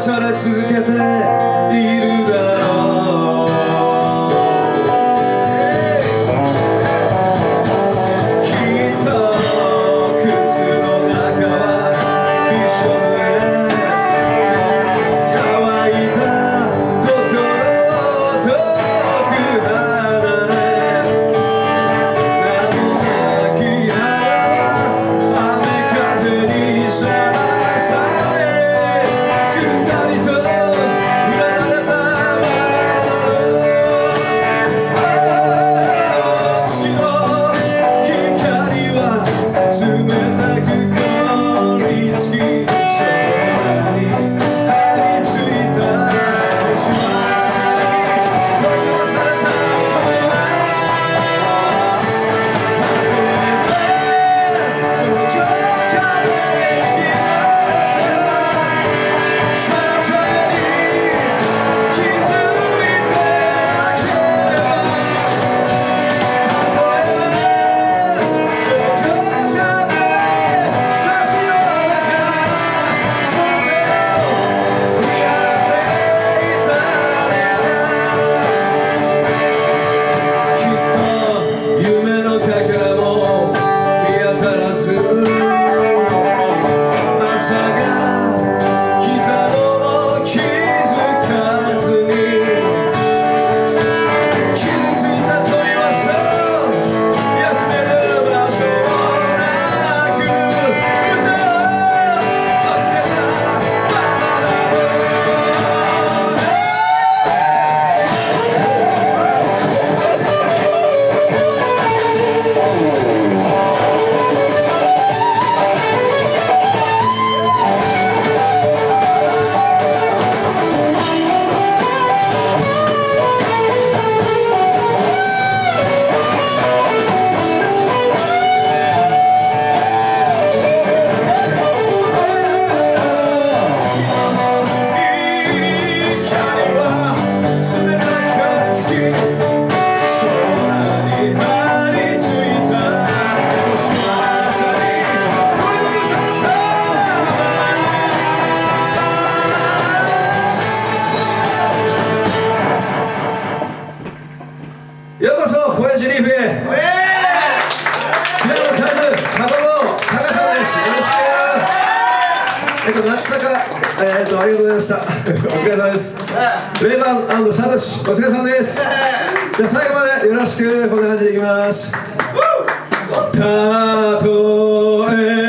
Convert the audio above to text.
され続けているだろう。きっと靴の中はびしょ濡れ、乾いたところを遠く離れ、名もなき花は雨風にさらされ、くたりと裏慣れたままなの。月の光は冷たく凍りつき、空に張り付いた星は朝に取り残されたまま。例えばどこかで引き離れたその声に気づいてなければ、例えばどこかで差し伸べたその手を見払っていたなら、きっと夢のかけらも見当たらず、朝が来たのも気づかずに、傷ついた鳥はそう休める場所もなく、歌を忘れたままだろう。ようこそ高円寺リーフへ。ピアノの大豆加藤タカさんです。よろしく。夏坂ありがとうございました。お疲れ様です。レイバン&サトシお疲れ様です。じゃあ最後までよろしく。こんな感じでいきます。たとえ